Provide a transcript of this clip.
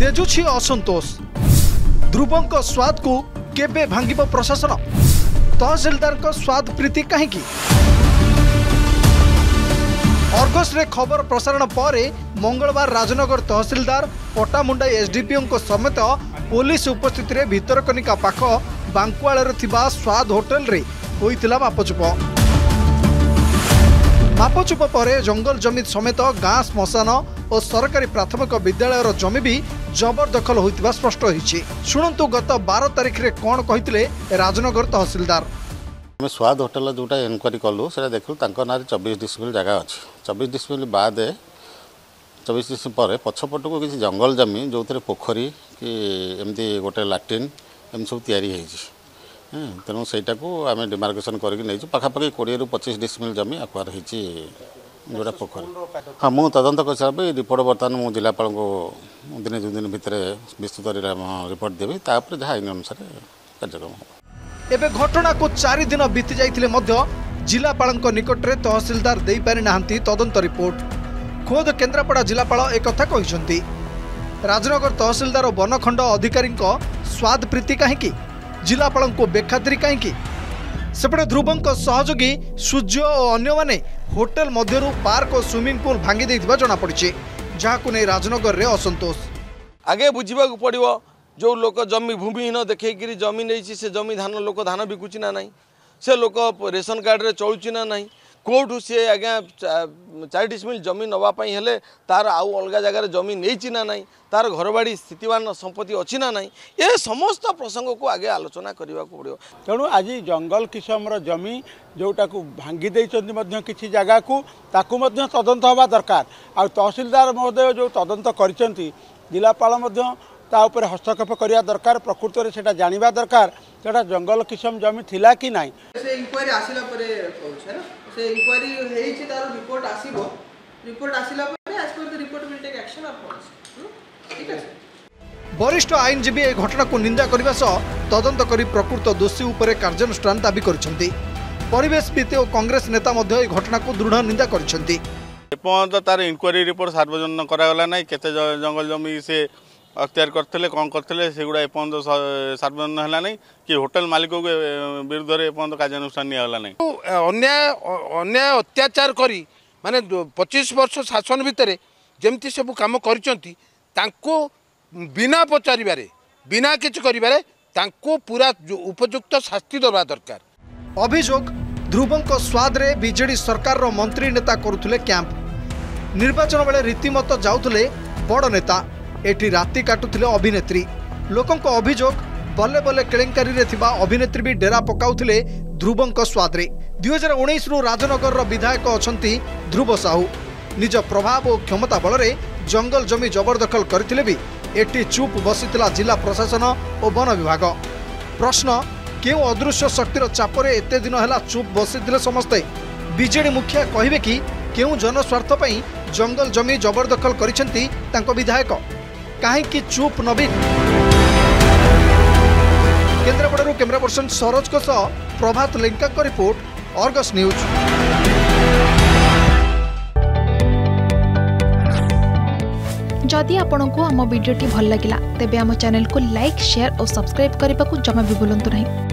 तेजुछि असंतोष ध्रुवंक स्वाद को केबे भांगिब प्रशासन तहसीलदार को स्वाद प्रीति कहीं अर्गस रे खबर प्रसारण पर मंगलवार राजनगर तहसीलदार पटामुंडा एसडीपीओ समेत पुलिस उपस्थित रे भितरकनिका पाख बांकुआल थिबा स्वाद होटल रे होइतिला मापचुप पर जंगल जमी समेत गाँ श्मशान और सरकारी प्राथमिक विद्यालय जमी भी जबरदखल होइतिबा स्पष्ट होइछि। शुणंतु गत 12 तारिख रे कोन कहितले राजनगर तहसीलदार। आम स्वाद होटल जोटा इनक्वारी कलु से देखलु तांको नारे 24 डिस्ट्रिक्ट जगह अच्छी 24 डिस्ट्रिक्ट बाद 24 डिस्ट्रिक्ट पर पछपट को किसी जंगल जमी जो थे पोखरी कि एमती गोटे लाट्रिन एम सब तैयारी तेणु सहीटा को आम डिमार्केसन करके पाखापाखि 20 ରୁ 25 डिस्ट्रिक्ट जमी आक्वार होती जोटा पोखरी। हाँ मुझे तदंत कर रिपोर्ट बर्तमान मुझे जिलापाल को दिने 2 दिन भितर विस्तृत रिपोर्ट देवी तापर जहाँ आईन अनुसार कार्यक्रम। एबे घटना को 4 दिन बीती जाइथिले मध्य जिलापाल निकट में तहसीलदार दे पारि नाहंती तदंत रिपोर्ट। खोद केन्द्रापड़ा जिलापाल एक कथा कहिसंती राजनगर तहसीलदार और वनखंड अधिकारी स्वाद प्रीति कहीं जिलापाल को बेखातिरी कहीं सेपटे ध्रुवंक सहयोगी सूर्य और अन्य माने होटेल मध्यरु पार्क और स्विमिंग पूल भांगी देथिबा जणा पड़िछि जहां नै राजनगर रे असंतोष आगे बुझीबा को पड़िबो। जो लोक जमी भूमिहीन देखिए जमी नहीं से जमी धान लोक धान बिकुची ना नहीं से लोक रेशन कार्ड रे चलुची ना नहीं कोठू सी आज्ञा 4 डिसमिल जमी नवापाई हेले तार आउ अलग जगार जमी नहीं ना नहीं तार घरबाड़ी स्थितिवान संपत्ति अच्छी ना नहीं ये समस्त प्रसंग को आगे आलोचना करने को पड़ो। तेणु आज जंगल किसमर जमी जोटा को भांगी देइछन्ति किसी जगह को ताकू तदंत हवा दरकार आ तहसीलदार महोदय जो तदंत करिसेंति जिलापाल ता ऊपर हस्तक्षेप करिया दरकार प्रकृत में सेटा जानिबा दरकार सेटा जंगल किसम जमी थिला कि नाही। से इंक्वायरी आसिला परे कहउछ ना से इंक्वायरी हेइछि तार रिपोर्ट आसीबो रिपोर्ट आसिला परे as per the report will take action upon ठीक है। वरिष्ठ आईनजीवी ए घटना को निंदा करबा सह तदंत करी प्रकृत दोषी उपरे कार्यानुष्ठान दाबी करछन्ती। परिवेशविद और कांग्रेस नेता मध्य ए घटना को दृढ़ निंदा करछन्ती। एपन तार इंक्वायरी रिपोर्ट सार्वजनिक करागला नाही केते जंगल जमी से अख्तियार करते कौन करते से गुड़ा एपर्त सार्वजनिक है ना कि होटेल मालिक के विरुद्ध में एपर्त कार्यानुष्ठान निगला ना अन्याय अन्याय अत्याचार करी माने 25 वर्ष शासन भितर जमती सब कम कर बिना पचारे बिना किसी कर पूरा उपयुक्त शास्ति दबा दरकार। अभियोग ध्रुवंक स्वाद रे बीजेडी सरकार रो मंत्री नेता करुले कैंप निर्वाचन बेले रीतिमत जाउथले बड़ नेता एठी राति काटुथिले अभिनेत्री लोकों अभियोग बल्ले बल्ले केलेंकारी रे थिबा अभिनेत्री भी डेरा पकाउथिले ध्रुवंक स्वाद रे 2019 रु राजनगर रो विधायक अछंती ध्रुव साहू निज प्रभाव और क्षमता बल रे जंगल जमी जबरदखल करथिले भी एठी चुप बसितला जिला प्रशासन और वन विभाग। प्रश्न केउ अदृश्य शक्तिर चापरे एते दिन हैला चुप बसितले समस्ते बीजेडी मुखिया कहिबे कि केउ जनस्वार्थ पई जंगल जमी जबरदखल करिसेंती तांको विधायक कहीं चुप नवीन। केन्द्रापड़ा कैमरा पर्सन सरोज को सह प्रभात लेंका को रिपोर्ट अर्गस न्यूज। जदि आपंक आम भिडी भल लगा तेब आम चैनल को लाइक शेयर और सब्सक्राइब करने को जमा भी भूलु नहीं।